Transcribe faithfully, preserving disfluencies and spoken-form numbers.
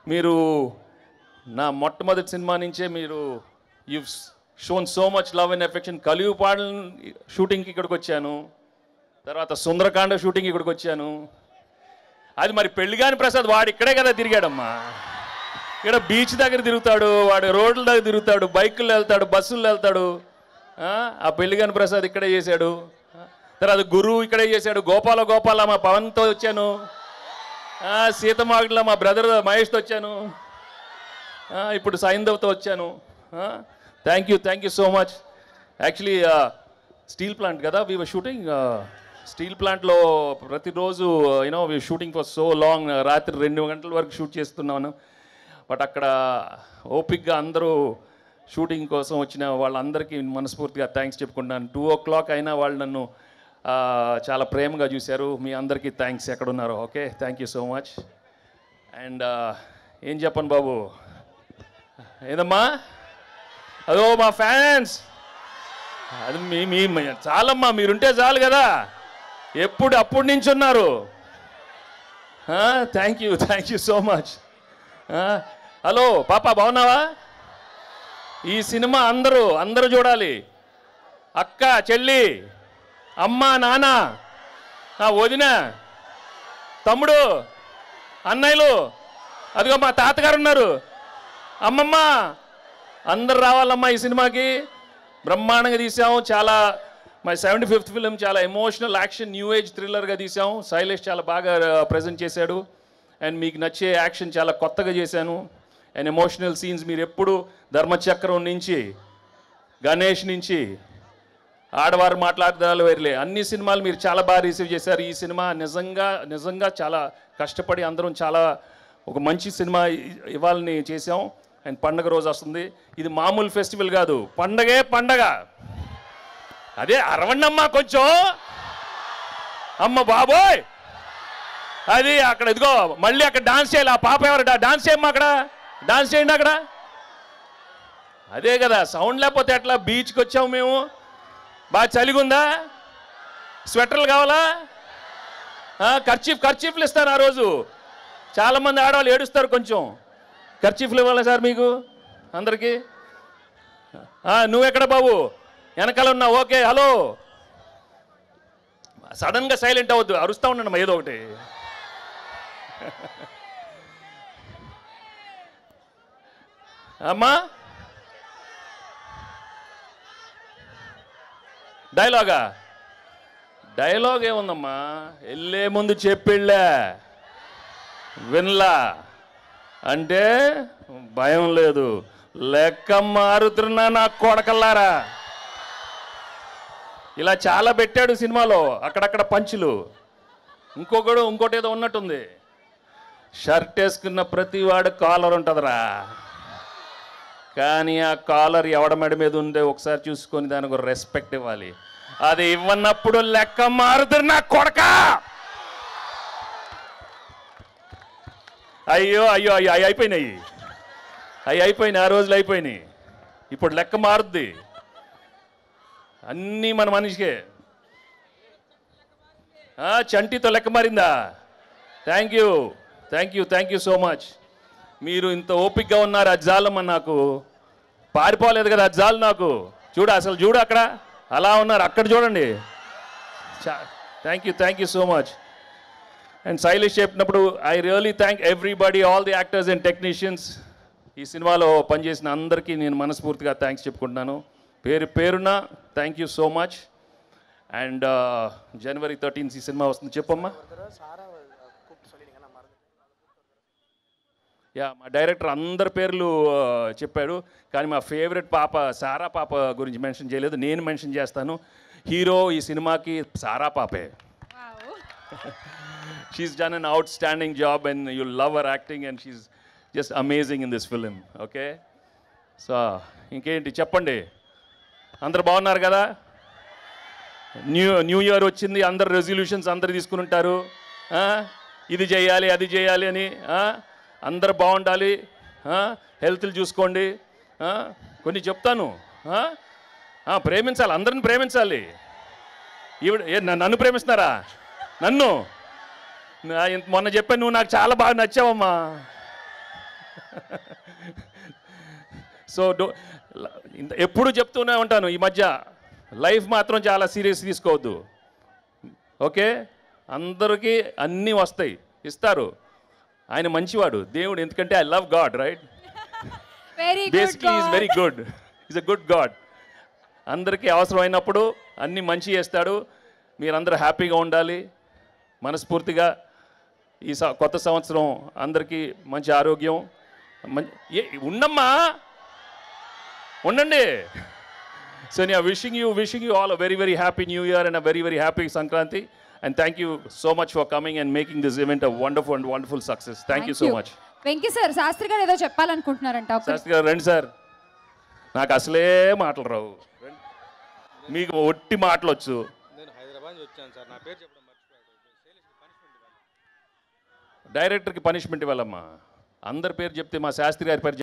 మీరు నా మొట్టమొదటి సినిమా నుంచే మీరు you shown so much love and affection. కలియుపాడు షూటింగ్కి ఇక్కడికి వచ్చాను, తర్వాత సుందరకాండ షూటింగ్కి ఇక్కడికి వచ్చాను. అది మరి పెళ్ళిగాని ప్రసాద్ వాడు ఇక్కడే కదా తిరిగాడమ్మా. ఇక్కడ బీచ్ దగ్గర తిరుగుతాడు, వాడు రోడ్ల దగ్గర తిరుగుతాడు, బైకుల్లో వెళ్తాడు, బస్సుల్లో వెళ్తాడు. ఆ పెళ్ళిగాని ప్రసాద్ ఇక్కడే చేశాడు. తర్వాత గురువు ఇక్కడే చేశాడు. గోపాల గోపాల మా పవన్తో వచ్చాను. సీతమాగడిలో మా బ్రదర్ మహేష్తో వచ్చాను. ఇప్పుడు సైంధవ్తో వచ్చాను. Thank you thank you so much. Actually steel plant కదా వీ వర్ షూటింగ్. స్టీల్ ప్లాంట్లో ప్రతిరోజు you know we shooting for so long, రాత్రి రెండు గంటల వరకు షూట్ చేస్తున్నాను. బట్ అక్కడ ఓపిక్గా అందరూ షూటింగ్ కోసం వచ్చిన వాళ్ళందరికీ మనస్ఫూర్తిగా థ్యాంక్స్ చెప్పుకుంటున్నాను. టూ ఓ క్లాక్ అయినా వాళ్ళు నన్ను చాలా ప్రేమగా చూశారు. మీ అందరికీ థ్యాంక్స్ ఎక్కడున్నారో. Okay, thank you so much. And ఏం చెప్పను బాబు, ఏదమ్మా అదో మా ఫ్యాన్స్, అది మీ మీ చాలమ్మా, మీరుంటే చాలు కదా, ఎప్పుడు అప్పుడు నుంచి ఉన్నారు. Thank you thank you so much. Hello పాప, బాగున్నావా? ఈ సినిమా అందరూ అందరూ చూడాలి. అక్క, చెల్లి, అమ్మ, నాన్న, నా వదిన, తమ్ముడు, అన్నయ్యలు, అదిగో మా తాతగారు ఉన్నారు, అమ్మమ్మ, అందరు రావాలమ్మా ఈ సినిమాకి. బ్రహ్మాండంగా తీసాము. చాలా మా సెవెంటీ ఫిఫ్త్ ఫిలిం, చాలా ఎమోషనల్ యాక్షన్ న్యూ ఏజ్ థ్రిల్లర్గా తీసాము. శైలేష్ చాలా బాగా ప్రజెంట్ చేశాడు. అండ్ మీకు నచ్చే యాక్షన్ చాలా కొత్తగా చేశాను. అండ్ ఎమోషనల్ సీన్స్ మీరు ఎప్పుడు ధర్మచక్రం నుంచి, గణేష్ నుంచి, ఆడవారు మాట్లాడదాలు వేరులే, అన్ని సినిమాలు మీరు చాలా బాగా రిసీవ్ చేశారు. ఈ సినిమా నిజంగా నిజంగా చాలా కష్టపడి అందరం చాలా ఒక మంచి సినిమా ఇవ్వాలని చేసాం. అండ్ పండగ రోజు వస్తుంది. ఇది మామూలు ఫెస్టివల్ కాదు, పండగే పండగ. అదే అరవండమ్మా కొంచెం, అమ్మ బాబోయ్. అది అక్కడ ఇదిగో మళ్ళీ అక్కడ డాన్స్ చేయాలి. ఆ పాప ఎవరు డాన్స్ చేయమ్మా, అక్కడ డాన్స్ చేయండి అక్కడ. అదే కదా, సౌండ్ లేకపోతే ఎట్లా? బీచ్కి వచ్చాము మేము, బాగా చలిగుందా? స్వెటర్లు కావాలా? ఖర్చీఫ్ ఖర్చీఫ్లు ఇస్తాను ఆ రోజు. చాలామంది ఆడవాళ్ళు ఏడుస్తారు, కొంచెం ఖర్చీఫ్లు ఇవ్వాలి సార్ మీకు అందరికీ. నువ్వెక్కడ బాబు? వెనకాల ఉన్నావు. Okay, hello. సడన్గా సైలెంట్ అవ్వద్దు, అరుస్తూ ఉన్నాను ఏదో ఒకటి. అమ్మా డైలాగా? డైలాగ్ ఏముందమ్మా, వెళ్ళే ముందు చెప్పిళ్ళే వినలా అంటే భయం లేదు. లెక్క మారుతున్నా నా కొడకల్లారా. ఇలా చాలా పెట్టాడు సినిమాలో, అక్కడక్కడ పంచులు. ఇంకొకడు ఇంకోటి ఏదో ఉన్నట్టుంది. షర్ట్ వేసుకున్న ప్రతి వాడు కాలర్ ఉంటుందిరా, కానీ ఆ కాలర్ ఎవడ మెడ మీద ఉండే ఒకసారి చూసుకొని దానికి ఒక రెస్పెక్ట్ ఇవ్వాలి. అది ఇవ్వనప్పుడు లెక్క మారుతున్నా నా కొడక. అయ్యో అయ్యో అయ్యో అవి అయిపోయినాయి, అవి అయిపోయినాయి, ఆ రోజులు అయిపోయినాయి. ఇప్పుడు లెక్క మారుద్ది. అన్నీ మన మనిషికే. చంటితో లెక్క మారిందా? Thank you thank you thank you so much. మీరు ఇంత ఓపిక్గా ఉన్నారు. అది జాలమ్మ, నాకు పారిపోలేదు కదా, అది జాలు నాకు. చూడు అసలు, చూడు అక్కడ అలా ఉన్నారు, అక్కడ చూడండి. Thank you thank you so much. And Sailesh చెప్పినప్పుడు I really thank everybody, all the actors and technicians. ఈ సినిమాలో పనిచేసిన అందరికీ నేను మనస్ఫూర్తిగా థ్యాంక్స్ చెప్పుకుంటున్నాను. పేరు పేరున thank you so much. And January thirteenth ఈ సినిమా వస్తుంది. చెప్పమ్మా. యా, మా డైరెక్టర్ అందరి పేర్లు చెప్పాడు, కానీ మా ఫేవరెట్ పాప సారా పాప గురించి మెన్షన్ చేయలేదు. నేను మెన్షన్ చేస్తాను. హీరో ఈ సినిమాకి సారా పాపే. She's done an outstanding job and you love her acting and she's just amazing in this film. Okay, so ఇంకేంటి చెప్పండి. అందరు బాగున్నారు కదా? న్యూ న్యూ ఇయర్ వచ్చింది, అందరు రెజల్యూషన్స్ అందరు తీసుకుని ఉంటారు. ఇది చేయాలి అది చేయాలి అని. అందరు బాగుండాలి, హెల్త్లు చూసుకోండి. కొన్ని చెప్తాను, ప్రేమించాలి, అందరిని ప్రేమించాలి. ఈవిడ నన్ను ప్రేమిస్తున్నారా? నన్ను మొన్న చెప్పాను, నువ్వు నాకు చాలా బాగా నచ్చావమ్మా. సో డో ఎప్పుడు చెప్తూనే ఉంటాను ఈ మధ్య, లైఫ్ మాత్రం చాలా సీరియస్ తీసుకోవద్దు. ఓకే, అందరికీ అన్నీ వస్తాయి, ఇస్తారు. ఆయన మంచివాడు దేవుడు, ఎందుకంటే I love God, right? Basically is very good, is a good God. అందరికీ అవసరమైనప్పుడు అన్నీ మంచి చేస్తాడు. మీరందరూ హ్యాపీగా ఉండాలి. మనస్ఫూర్తిగా ఈ కొత్త సంవత్సరం అందరికీ మంచి ఆరోగ్యం, మంచి ఏ ఉండమ్మా ఉండండి. సో నేను wishing you wishing you all a very very happy new year and a very very happy Sankranti. And thank you so much for coming and making this event a wonderful and wonderful success. Thank, thank you so you. much. Venky sir, Shastri garu ఏదో చెప్పాలనుకుంటున్నారంట. శాస్త్రి గారు రండి sir. నాకు అసలే మాటలు రావు, మీకు ఒట్టి మాటలు వచ్చు. నేను హైదరాబాద్ నుంచి వచ్చాను సార్, నా పేరు చెప్పడం మర్చిపోయాడు. డైరెక్టర్కి పనిష్మెంట్ ఇవ్వాలమ్మా. అందరి పేరు చెప్తే మా శాస్త్రి గారి పేరు